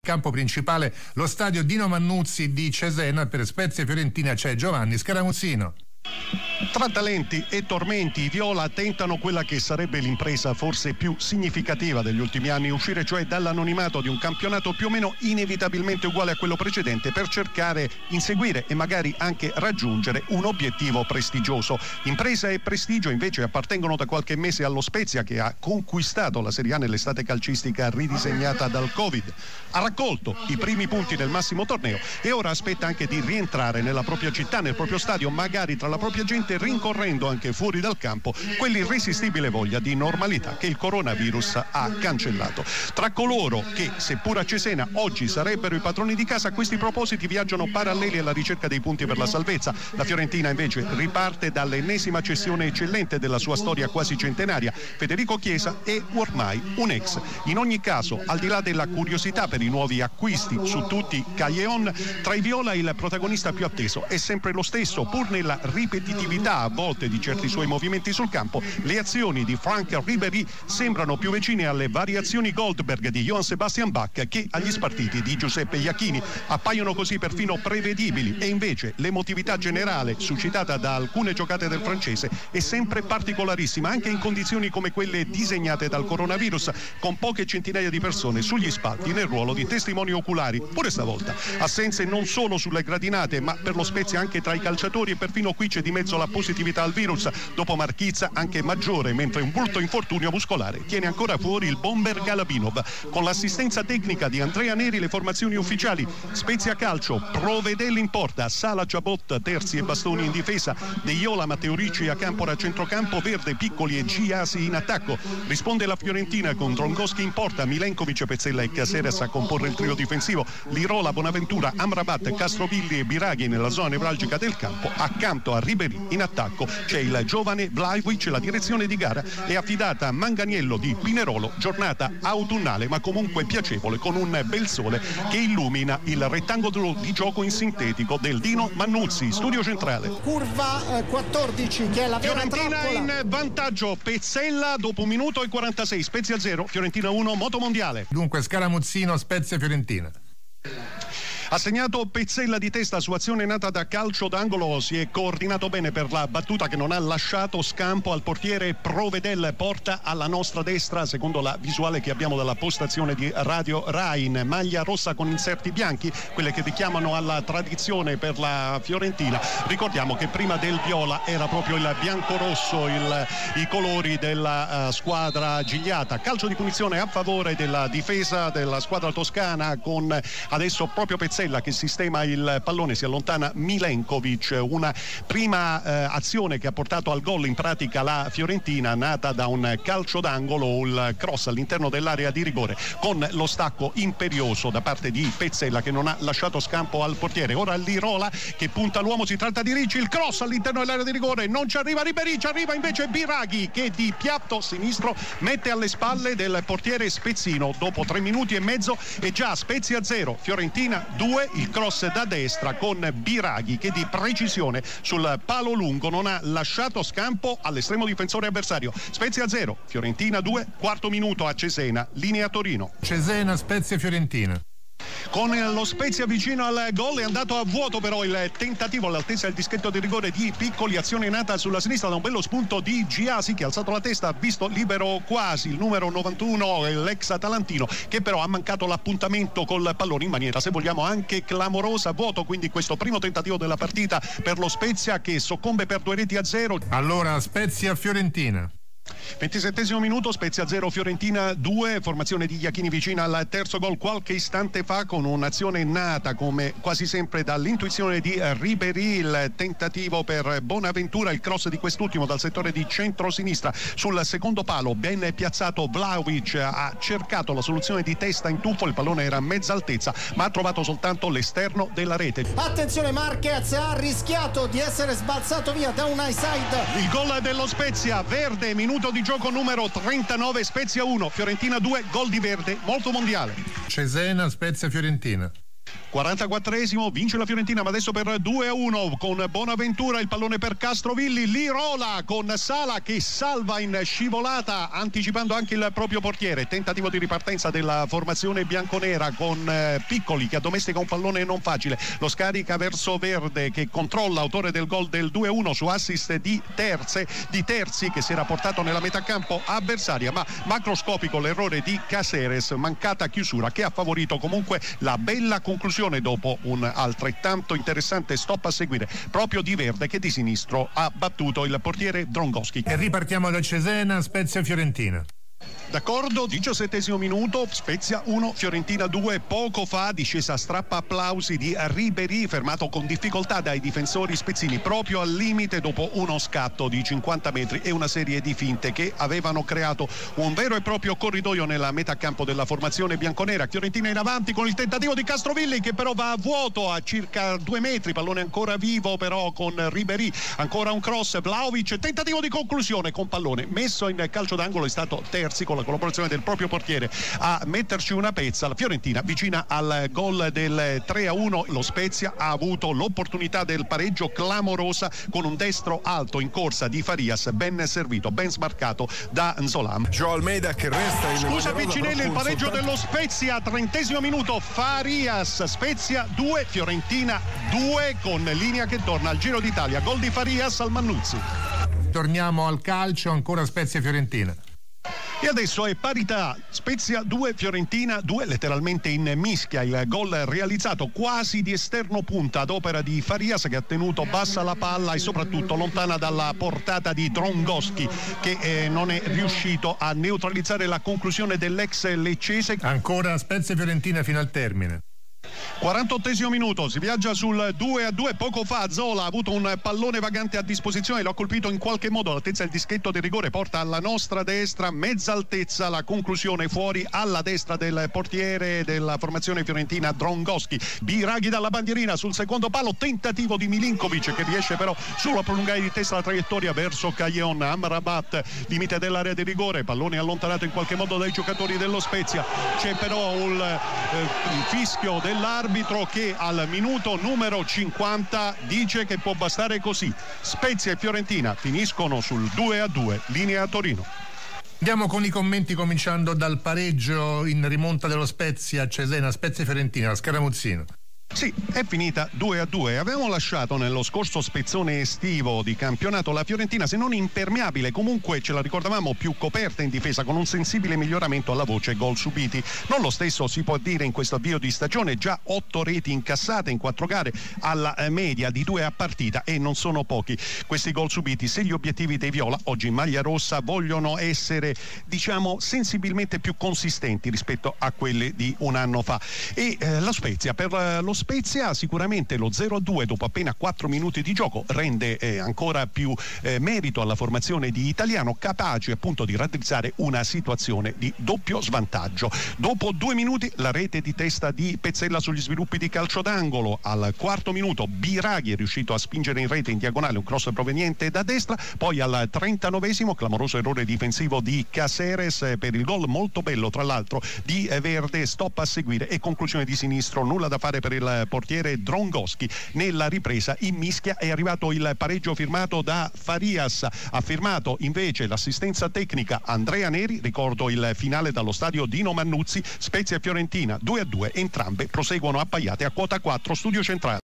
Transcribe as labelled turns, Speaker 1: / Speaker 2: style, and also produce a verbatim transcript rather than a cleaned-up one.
Speaker 1: campo principale lo stadio Dino Mannuzzi di Cesena. Per Spezia Fiorentina c'è Giovanni Scaramuzzino.
Speaker 2: Tra talenti e tormenti, i viola tentano quella che sarebbe l'impresa forse più significativa degli ultimi anni, uscire cioè dall'anonimato di un campionato più o meno inevitabilmente uguale a quello precedente per cercare, inseguire e magari anche raggiungere un obiettivo prestigioso. Impresa e prestigio invece appartengono da qualche mese allo Spezia, che ha conquistato la Serie A nell'estate calcistica ridisegnata dal Covid, ha raccolto i primi punti del massimo torneo e ora aspetta anche di rientrare nella propria città, nel proprio stadio, magari tra la propria gente, rincorrendo anche fuori dal campo quell'irresistibile voglia di normalità che il coronavirus ha cancellato. Tra coloro che, seppur a Cesena, oggi sarebbero i padroni di casa, questi propositi viaggiano paralleli alla ricerca dei punti per la salvezza. La Fiorentina invece riparte dall'ennesima cessione eccellente della sua storia quasi centenaria. Federico Chiesa è ormai un ex. In ogni caso, al di là della curiosità per i nuovi acquisti, su tutti Callejon, tra i viola il protagonista più atteso è sempre lo stesso, pur nella ripetitività a volte di certi suoi movimenti sul campo. Le azioni di Franck Ribéry sembrano più vicine alle variazioni Goldberg di Johann Sebastian Bach che agli spartiti di Giuseppe Iachini. Appaiono così perfino prevedibili e invece l'emotività generale suscitata da alcune giocate del francese è sempre particolarissima, anche in condizioni come quelle disegnate dal coronavirus, con poche centinaia di persone sugli spalti nel ruolo di testimoni oculari. Pure stavolta assenze non solo sulle gradinate, ma per lo Spezia anche tra i calciatori, e perfino qui c'è di mezzo la positività al virus. Dopo Marchizza anche Maggiore, mentre un brutto infortunio muscolare tiene ancora fuori il bomber Galabinov. Con l'assistenza tecnica di Andrea Neri le formazioni ufficiali: Spezia Calcio, Provedel in porta, Sala Giabot, Terzi e Bastoni in difesa, De Iola, Matteo Ricci a Campora a centrocampo, Verde, Piccoli e Giasi in attacco. Risponde la Fiorentina con Drongoschi in porta, Milenkovic, Pezzella e Caceres a comporre il trio difensivo, Lirola, Bonaventura, Amrabat, Castrovilli e Biraghi nella zona nevralgica del campo. Accanto a Ribéry in attacco c'è il giovane Vlahovic. La direzione di gara è affidata a Manganiello di Pinerolo. Giornata autunnale ma comunque piacevole, con un bel sole che illumina il rettangolo di gioco in sintetico del Dino Mannuzzi. Studio centrale.
Speaker 3: Curva eh, quattordici, che è la vera
Speaker 2: Fiorentina
Speaker 3: trappola.
Speaker 2: in vantaggio, Pezzella dopo un minuto e quarantasei, Spezia zero, Fiorentina uno, Moto Mondiale.
Speaker 1: Dunque Scaramuzzino, Spezia Fiorentina.
Speaker 2: Ha segnato Pezzella di testa su azione nata da calcio d'angolo, si è coordinato bene per la battuta che non ha lasciato scampo al portiere Provedel. Porta alla nostra destra, secondo la visuale che abbiamo dalla postazione di Radio Rai, in maglia rossa con inserti bianchi, quelle che richiamano alla tradizione per la Fiorentina. Ricordiamo che prima del viola era proprio il bianco-rosso il, i colori della uh, squadra gigliata. Calcio di punizione a favore della difesa della squadra toscana, con adesso proprio Pezzella che sistema il pallone. Si allontana Milenkovic, una prima eh, azione che ha portato al gol in pratica la Fiorentina, nata da un calcio d'angolo, il cross all'interno dell'area di rigore con lo stacco imperioso da parte di Pezzella che non ha lasciato scampo al portiere. Ora Lirola che punta l'uomo, si tratta di Ricci, il cross all'interno dell'area di rigore, non ci arriva Ribéry, ci arriva invece Biraghi che di piatto sinistro mette alle spalle del portiere spezzino. Dopo tre minuti e mezzo è già Spezia zero, Fiorentina due. Il cross da destra con Biraghi che di precisione sul palo lungo non ha lasciato scampo all'estremo difensore avversario. Spezia zero, Fiorentina due, quarto minuto a Cesena, linea Torino.
Speaker 1: Cesena, Spezia Fiorentina.
Speaker 2: Con lo Spezia vicino al gol è andato a vuoto però il tentativo all'altezza del dischetto di rigore di Piccoli, azione nata sulla sinistra da un bello spunto di Giasi che ha alzato la testa, ha visto libero quasi il numero novantuno, l'ex atalantino, che però ha mancato l'appuntamento col pallone in maniera, se vogliamo, anche clamorosa. Vuoto quindi questo primo tentativo della partita per lo Spezia che soccombe per due reti a zero.
Speaker 1: Allora Spezia Fiorentina.
Speaker 2: ventisettesimo minuto, Spezia zero, Fiorentina due, formazione di Iachini vicina al terzo gol qualche istante fa con un'azione nata come quasi sempre dall'intuizione di Ribéry, il tentativo per Bonaventura, il cross di quest'ultimo dal settore di centro-sinistra sul secondo palo, ben piazzato Vlahovic ha cercato la soluzione di testa in tuffo, il pallone era a mezza altezza ma ha trovato soltanto l'esterno della rete.
Speaker 3: Attenzione, Marquez ha rischiato di essere sbalzato via da un high side.
Speaker 2: Il gol dello Spezia, Verde, minuto di gioco numero trentanove, Spezia uno, Fiorentina due, gol di Verde, Moto Mondiale.
Speaker 1: Cesena, Spezia Fiorentina.
Speaker 2: quarantaquattresimo, vince la Fiorentina, ma adesso per due a uno con Bonaventura, il pallone per Castrovilli, Lirola con Sala che salva in scivolata anticipando anche il proprio portiere. Tentativo di ripartenza della formazione bianconera con eh, Piccoli che addomestica un pallone non facile, lo scarica verso Verde che controlla, autore del gol del due a uno su assist di Terze, di Terzi che si era portato nella metà campo avversaria, ma macroscopico l'errore di Caceres, mancata chiusura che ha favorito comunque la bella conclusione dopo un altrettanto interessante stop a seguire proprio di Verde che di sinistro ha battuto il portiere Drongoschi.
Speaker 1: E ripartiamo da Cesena, Spezia Fiorentina.
Speaker 2: D'accordo, diciassettesimo minuto, Spezia uno, Fiorentina due. Poco fa discesa a strappa applausi di Ribéry, fermato con difficoltà dai difensori spezzini proprio al limite dopo uno scatto di cinquanta metri e una serie di finte che avevano creato un vero e proprio corridoio nella metà campo della formazione bianconera. Fiorentina in avanti con il tentativo di Castrovilli che però va a vuoto a circa due metri, pallone ancora vivo però con Ribéry, ancora un cross, Vlahovic, tentativo di conclusione con pallone messo in calcio d'angolo, è stato Terzi con la collaborazione del proprio portiere a metterci una pezza. La Fiorentina vicina al gol del tre a uno, lo Spezia ha avuto l'opportunità del pareggio clamorosa con un destro alto in corsa di Farias, ben servito, ben smarcato da Nzolam.
Speaker 4: Joe Almeida che resta in
Speaker 2: scusa Piccinelli, il pareggio soltanto... dello Spezia, trentesimo minuto, Farias, Spezia due, Fiorentina due, con linea che torna al Giro d'Italia, gol di Farias al Mannuzzi.
Speaker 1: Torniamo al calcio, ancora Spezia Fiorentina.
Speaker 2: E adesso è parità, Spezia due, Fiorentina due, letteralmente in mischia, il gol realizzato quasi di esterno punta ad opera di Farias che ha tenuto bassa la palla e soprattutto lontana dalla portata di Drongoschi che eh, non è riuscito a neutralizzare la conclusione dell'ex leccese.
Speaker 1: Ancora Spezia Fiorentina fino al termine.
Speaker 2: quarantottesimo minuto, si viaggia sul due a due. Poco fa Zola ha avuto un pallone vagante a disposizione, lo ha colpito in qualche modo all'altezza del dischetto di rigore, porta alla nostra destra, mezza altezza, la conclusione fuori alla destra del portiere della formazione fiorentina Drongoschi. Biraghi dalla bandierina sul secondo palo, tentativo di Milinkovic che riesce però solo a prolungare di testa la traiettoria verso Caglion. Amrabat, limite dell'area di rigore, pallone allontanato in qualche modo dai giocatori dello Spezia. C'è però un eh, fischio dell'arbitro che al minuto numero cinquanta dice che può bastare così. Spezia e Fiorentina finiscono sul due a due, linea Torino.
Speaker 1: Andiamo con i commenti cominciando dal pareggio in rimonta dello Spezia Cesena, Spezia Fiorentina, Scaramuzzino.
Speaker 2: Sì, è finita due a due. Avevamo lasciato nello scorso spezzone estivo di campionato la Fiorentina, se non impermeabile, comunque ce la ricordavamo più coperta in difesa, con un sensibile miglioramento alla voce gol subiti. Non lo stesso si può dire in questo avvio di stagione, già otto reti incassate in quattro gare alla media di due a partita e non sono pochi questi gol subiti. Se gli obiettivi dei Viola oggi in maglia rossa vogliono essere, diciamo, sensibilmente più consistenti rispetto a quelli di un anno fa. E eh, la Spezia, per eh, lo Spezia sicuramente lo zero a due dopo appena quattro minuti di gioco rende eh, ancora più eh, merito alla formazione di Italiano, capace appunto di raddrizzare una situazione di doppio svantaggio. Dopo due minuti la rete di testa di Pezzella sugli sviluppi di calcio d'angolo, al quarto minuto Biraghi è riuscito a spingere in rete in diagonale un cross proveniente da destra, poi al trentanovesimo clamoroso errore difensivo di Caceres eh, per il gol molto bello tra l'altro di eh, Verde, stop a seguire e conclusione di sinistro, nulla da fare per il portiere Drongoschi. Nella ripresa in mischia è arrivato il pareggio firmato da Farias, ha firmato invece l'assistenza tecnica Andrea Neri. Ricordo il finale dallo stadio Dino Mannuzzi, Spezia e Fiorentina due a due, entrambe proseguono appaiate a quota quattro, studio centrale.